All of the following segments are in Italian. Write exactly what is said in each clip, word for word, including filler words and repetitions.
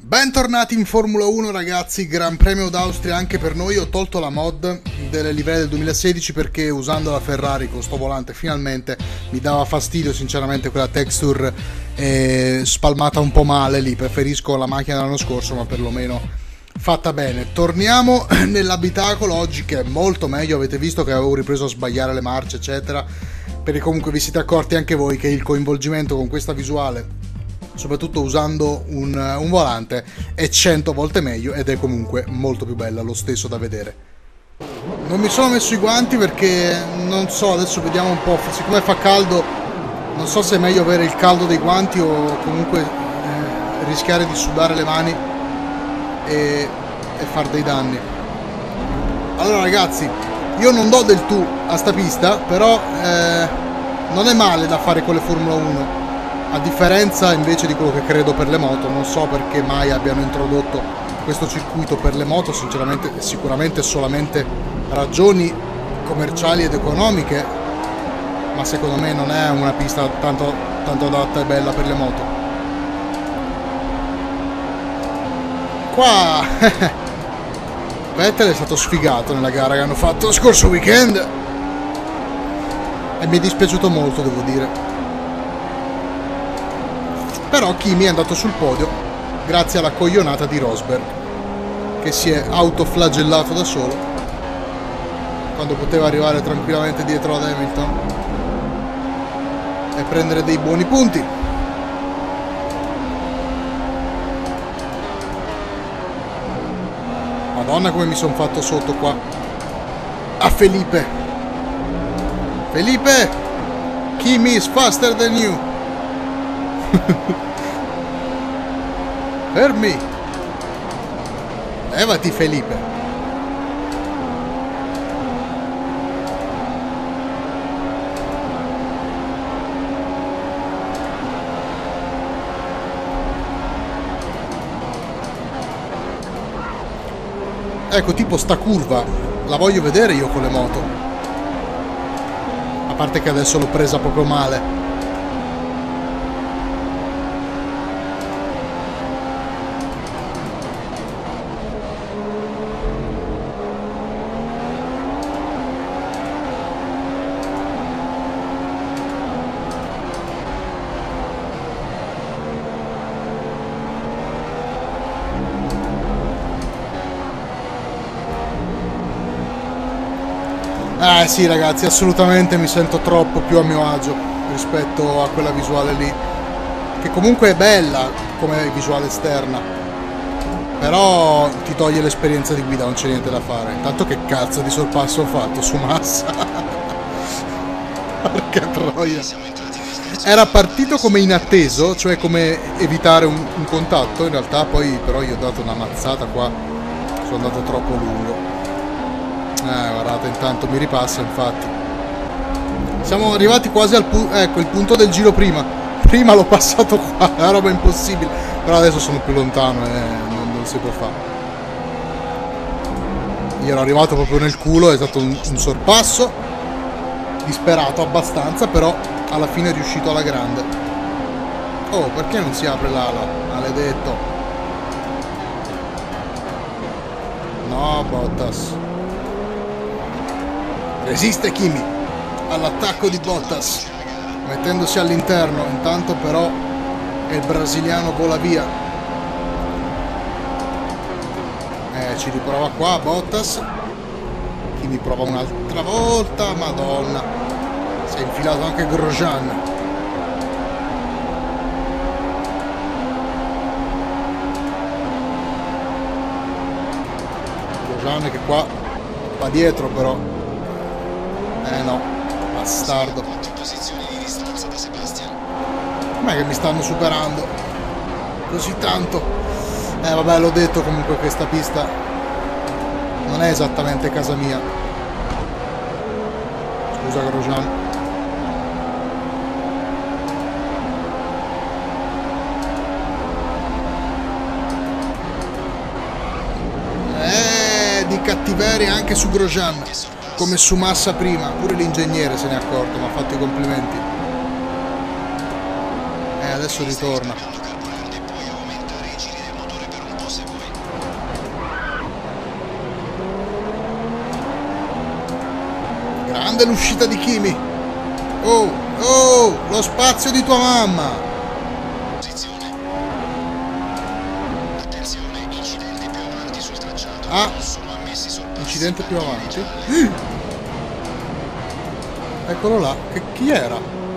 Bentornati in Formula uno ragazzi, Gran Premio d'Austria anche per noi. Ho tolto la mod delle livree del duemilasedici perché usando la Ferrari con sto volante finalmente mi dava fastidio sinceramente quella texture eh, spalmata un po' male lì. Preferisco la macchina dell'anno scorso, ma perlomeno fatta bene. Torniamo nell'abitacolo oggi, che è molto meglio. Avete visto che avevo ripreso a sbagliare le marce eccetera, perché comunque vi siete accorti anche voi che il coinvolgimento con questa visuale, soprattutto usando un, un volante, è cento volte meglio ed è comunque molto più bella lo stesso da vedere. Non mi sono messo i guanti perché non so, adesso vediamo un po', siccome fa caldo non so se è meglio avere il caldo dei guanti o comunque eh, rischiare di sudare le mani e, e far dei danni. Allora ragazzi, io non do del tu a sta pista, però eh, non è male da fare con le Formula uno. A differenza invece di quello che credo per le moto. Non so perché mai abbiano introdotto questo circuito per le moto, sinceramente sicuramente solamente ragioni commerciali ed economiche, ma secondo me non è una pista tanto, tanto adatta e bella per le moto. Qua Vettel è stato sfigato nella gara che hanno fatto lo scorso weekend e mi è dispiaciuto molto, devo dire. Però Kimi è andato sul podio grazie alla coglionata di Rosberg, che si è autoflagellato da solo quando poteva arrivare tranquillamente dietro ad Hamilton e prendere dei buoni punti. Madonna come mi sono fatto sotto qua a Felipe. Felipe, Kimi is faster than you. Fermi! Levati Felipe! Ecco, tipo sta curva la voglio vedere io con le moto, a parte che adesso l'ho presa proprio male. Eh sì ragazzi, assolutamente mi sento troppo più a mio agio rispetto a quella visuale lì, che comunque è bella come visuale esterna, però ti toglie l'esperienza di guida, non c'è niente da fare. Intanto che cazzo di sorpasso ho fatto su Massa? Porca troia. Era partito come inatteso, cioè come evitare un, un contatto, in realtà poi però io ho dato una mazzata qua, sono andato troppo lungo. Eh, guardate, intanto mi ripassa, infatti. Siamo arrivati quasi al punto, ecco, il punto del giro prima. Prima l'ho passato qua, è una roba impossibile. Però adesso sono più lontano e non, non si può fare. Io ero arrivato proprio nel culo, è stato un, un sorpasso. Disperato abbastanza, però alla fine è riuscito alla grande. Oh, perché non si apre l'ala? Maledetto. No, Bottas. Resiste Kimi all'attacco di Bottas mettendosi all'interno. Intanto però il brasiliano vola via. Eh, ci riprova qua Bottas. Kimi prova un'altra volta. Madonna, si è infilato anche Grosjean. Grosjean che qua va dietro però. Eh no, bastardo. Com'è che mi stanno superando così tanto? Eh vabbè, l'ho detto comunque, questa pista non è esattamente casa mia. Scusa Grosjean. Eh, di cattiveria anche su Grosjean, come su Massa prima. Pure l'ingegnere se ne è accorto, mi ha fatto i complimenti. E eh, adesso ritorna. grande l'uscita di Kimi. Oh, oh, lo spazio di tua mamma. Posizione. Attenzione, incidente più avanti sul tracciato. Ah, Sono ammessi sorpassi. incidente più avanti. Eccolo là, che chi era?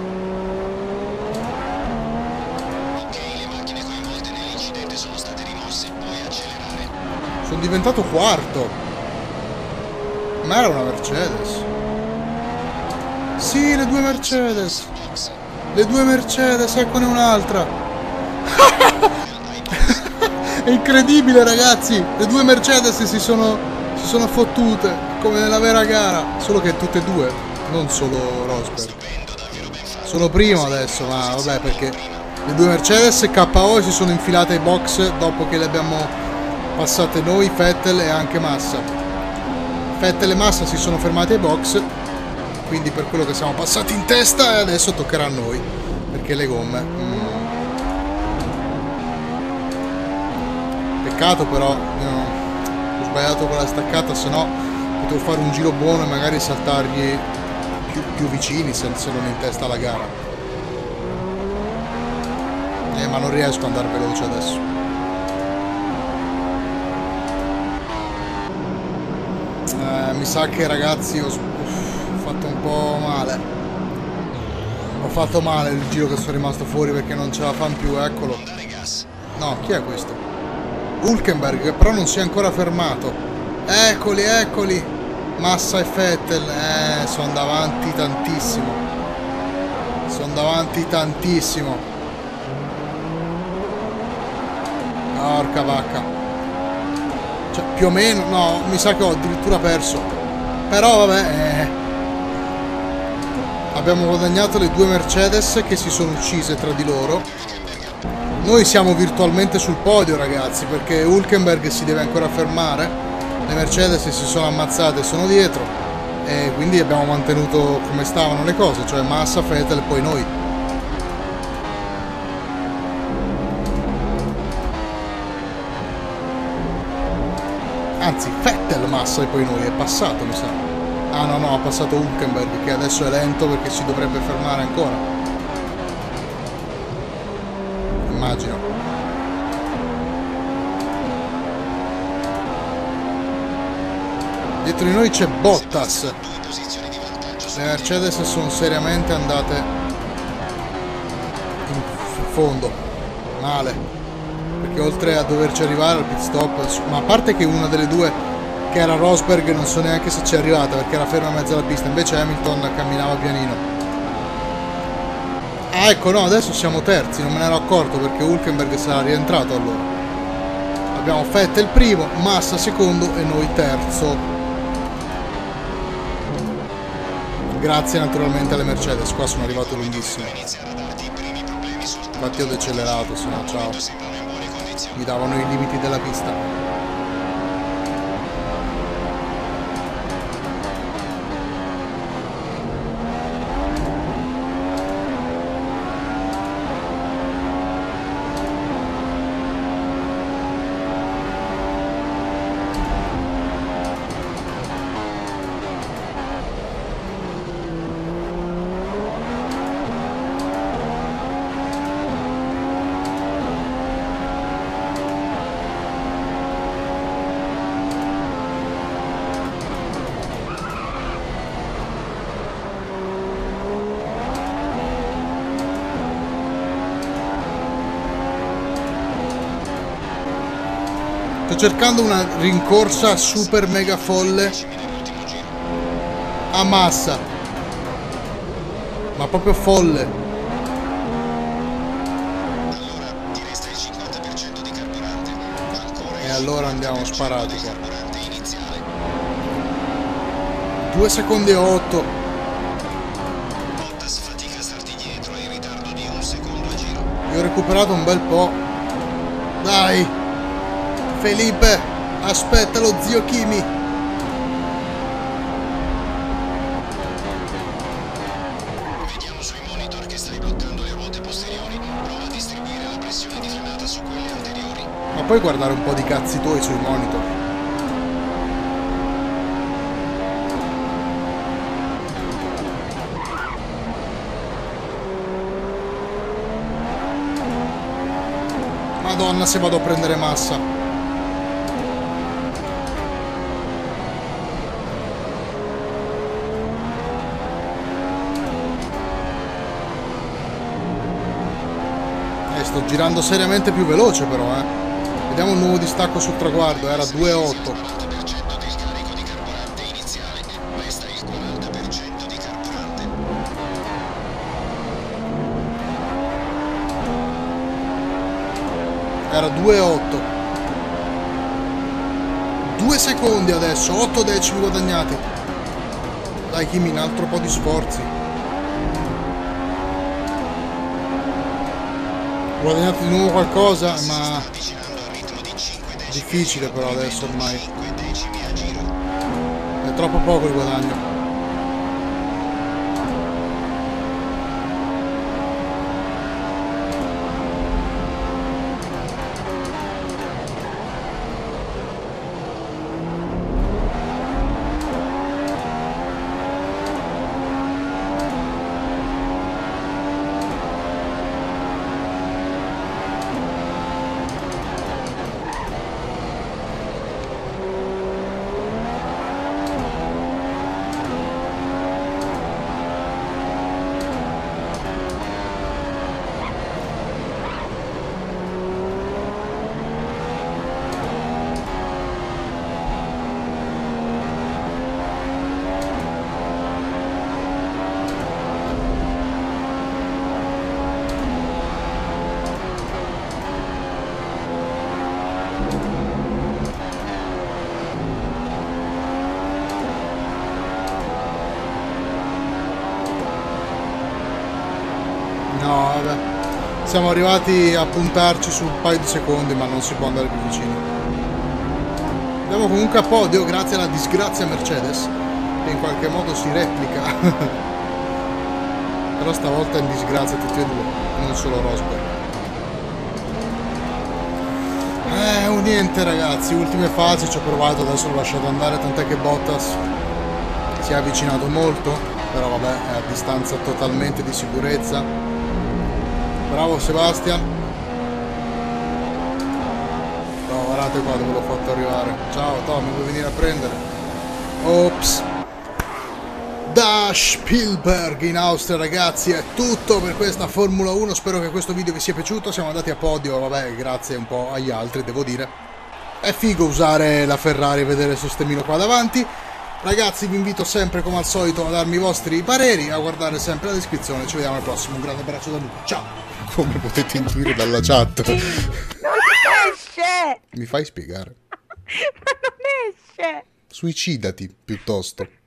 Ok, le macchine coinvolte nell'incidente sono state rimosse. Puoi accelerare. Sono diventato quarto. Ma era una Mercedes. Sì, le due Mercedes. Box. Le due Mercedes, eccone un'altra. È incredibile, ragazzi. Le due Mercedes si sono, si sono fottute, come nella vera gara. Solo che tutte e due, non solo Rosberg. Sono primo adesso, ma vabbè, perché le due Mercedes K O si sono infilate ai box dopo che le abbiamo passate noi, Vettel e anche Massa. Vettel e Massa si sono fermati ai box, quindi per quello che siamo passati in testa, e adesso toccherà a noi, perché le gomme mm. Peccato però, no, ho sbagliato con la staccata, se no potevo fare un giro buono e magari saltargli più, più vicini se, se non in testa alla gara. Eh, ma non riesco ad andare veloce adesso. Eh, mi sa che, ragazzi, ho, uff, ho fatto un po' male. Ho fatto male il giro che sono rimasto fuori perché non ce la fanno più, eccolo. No, chi è questo? Hülkenberg, che però non si è ancora fermato. Eccoli, eccoli. Massa e Vettel. Eh, sono davanti tantissimo. Sono davanti tantissimo. Porca vacca. Cioè, più o meno, no, mi sa che ho addirittura perso. Però vabbè, eh. Abbiamo guadagnato le due Mercedes che si sono uccise tra di loro. Noi siamo virtualmente sul podio, ragazzi, perché Hülkenberg si deve ancora fermare. Le Mercedes si sono ammazzate e sono dietro. E quindi abbiamo mantenuto come stavano le cose, cioè Massa, Vettel e poi noi. Anzi, Vettel, Massa e poi noi, è passato, mi sa. Ah no, no, ha passato Hülkenberg, che adesso è lento perché si dovrebbe fermare ancora. Immagino. Dietro di noi c'è Bottas. Le Mercedes sono seriamente andate in fondo. Male. Perché oltre a doverci arrivare al pit stop, ma a parte che una delle due, che era Rosberg, non so neanche se ci è arrivata perché era ferma in mezzo alla pista, invece Hamilton camminava pianino. Ah, ecco, no, adesso siamo terzi, non me ne ero accorto perché Hülkenberg sarà rientrato allora. Abbiamo Vettel primo, Massa secondo e noi terzo. Grazie naturalmente alle Mercedes, qua sono arrivato lunghissimo. Infatti ho decelerato, se no ciao. Mi davano i limiti della pista. Sto cercando una rincorsa super mega folle a Massa, ma proprio folle. E allora andiamo sparati qua. due secondi e otto. Io ho recuperato un bel po'. Dai Felipe, aspetta lo zio Kimi. Vediamo sui monitor che stai bloccando le ruote posteriori. Prova a distribuire la pressione di frenata su quelle anteriori. Ma puoi guardare un po' di cazzi tuoi sui monitor? Madonna se vado a prendere massa. Eh, sto girando seriamente più veloce però, eh. Vediamo il nuovo distacco sul traguardo, era due virgola otto. Era due virgola otto. Due secondi adesso, otto decimi guadagnati. Dai Kimi, un altro po' di sforzi. Guadagnato di nuovo qualcosa, ma difficile però adesso ormai. È troppo poco il guadagno. No, vabbè. Siamo arrivati a puntarci su un paio di secondi, ma non si può andare più vicino. Andiamo comunque a podio grazie alla disgrazia Mercedes, che in qualche modo si replica. Però stavolta in disgrazia tutti e due, non solo Rosberg. Eh, oh, niente ragazzi, ultime fasi ci ho provato, adesso l'ho lasciato andare, tant'è che Bottas si è avvicinato molto, però vabbè, è a distanza totalmente di sicurezza. Bravo Sebastian. No, guardate qua dove l'ho fatto arrivare. Ciao Tommy, vuoi venire a prendere? Ops. Da Spielberg in Austria ragazzi, è tutto per questa Formula uno. Spero che questo video vi sia piaciuto. Siamo andati a podio, vabbè, grazie un po' agli altri, devo dire. È figo usare la Ferrari e vedere il sistemino qua davanti. Ragazzi, vi invito sempre come al solito a darmi i vostri pareri, a guardare sempre la descrizione. Ci vediamo al prossimo. Un grande abbraccio da Luca. Ciao. Come potete intuire dalla chat. Non esce! Mi fai spiegare? Ma non esce! Suicidati piuttosto.